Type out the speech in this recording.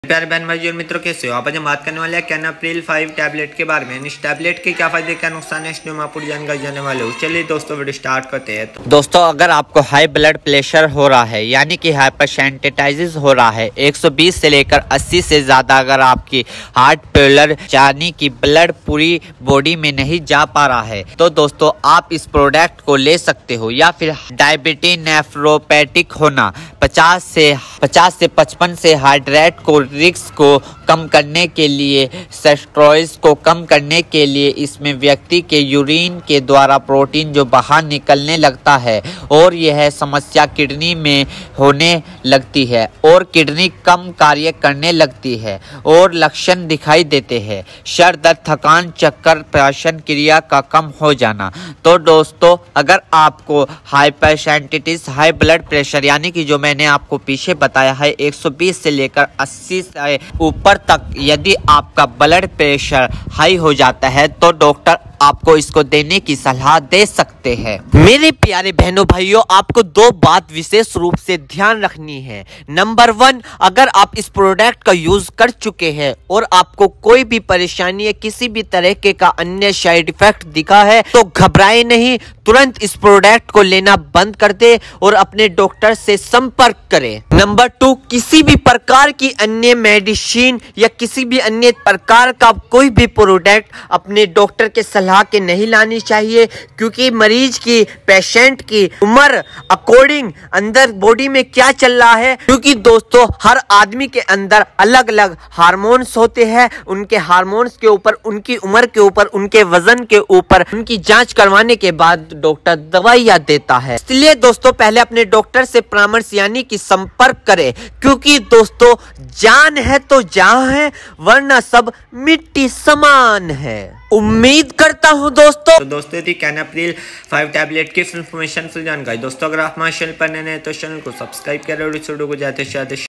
प्यारे बहन भाई और मित्रों, कैसे हो आप? आज हम बात करने वाले हैं कैनाप्रिल 5 टैबलेट के बारे में। इस टैबलेट के क्या फायदे क्या नुकसान है, इसमें आप पूरी जानकारी जानने वाले हो। चलिए दोस्तों वीडियो स्टार्ट करते हैं। तो दोस्तों, अगर आपको हाई ब्लड प्रेशर हो रहा है यानी कि हाइपरसेंसिटाइटिस हो रहा है, 120 से लेकर 80 से ज़्यादा अगर आपकी हार्ट फेलियर यानी कि ब्लड पूरी बॉडी में नहीं जा पा रहा है, तो दोस्तों आप इस प्रोडक्ट को ले सकते हो। या फिर डायबिटीज नेफ्रोपैथिक होना, 50 से 55 से हार्ट रेट को रिस्क को कम करने के लिए, स्टेरॉइड्स को कम करने के लिए इसमें व्यक्ति के यूरिन के द्वारा प्रोटीन जो बाहर निकलने लगता है और यह समस्या किडनी में होने लगती है और किडनी कम कार्य करने लगती है और लक्षण दिखाई देते हैं, सर दर्द, थकान, चक्कर, पाचन क्रिया का कम हो जाना। तो दोस्तों, अगर आपको हाइपरसेंसिटिविटी, हाई ब्लड प्रेशर यानी कि जो मैंने आपको पीछे बताया है 120 से लेकर 80 से ऊपर तक यदि आपका ब्लड प्रेशर हाई हो जाता है, तो डॉक्टर आपको इसको देने की सलाह दे सकते हैं। मेरे प्यारे बहनों भाइयों, आपको दो बात विशेष रूप से ध्यान रखनी है। नंबर 1, अगर आप इस प्रोडक्ट का यूज कर चुके हैं और आपको कोई भी परेशानी या किसी भी तरह के का अन्य साइड इफेक्ट दिखा है, तो घबराए नहीं, तुरंत इस प्रोडक्ट को लेना बंद कर दे और अपने डॉक्टर से संपर्क करें। नंबर 2, किसी भी प्रकार की अन्य मेडिसिन या किसी भी अन्य प्रकार का कोई भी प्रोडक्ट अपने डॉक्टर के सलाह के नहीं लानी चाहिए, क्योंकि मरीज की, पेशेंट की उम्र अकॉर्डिंग अंदर बॉडी में क्या चल रहा है, क्योंकि दोस्तों हर आदमी के अंदर अलग अलग हार्मोन्स होते हैं। उनके हार्मोन्स के ऊपर, उनकी उम्र के ऊपर, उनके वजन के ऊपर उनकी जांच करवाने के बाद डॉक्टर दवाइयां देता है। इसलिए दोस्तों पहले अपने डॉक्टर से परामर्श यानी कि संपर्क करें, क्योंकि दोस्तों जान है तो जहां है, वरना सब मिट्टी समान है। उम्मीद करता हूं दोस्तों। तो दोस्तों थी कैनाप्रिल 5 टैबलेट की इन्फॉर्मेशन, फुल जानकारी। दोस्तों अगर आप हमारे चैनल पर नए हैं तो चैनल को सब्सक्राइब करें और इस वीडियो को जाते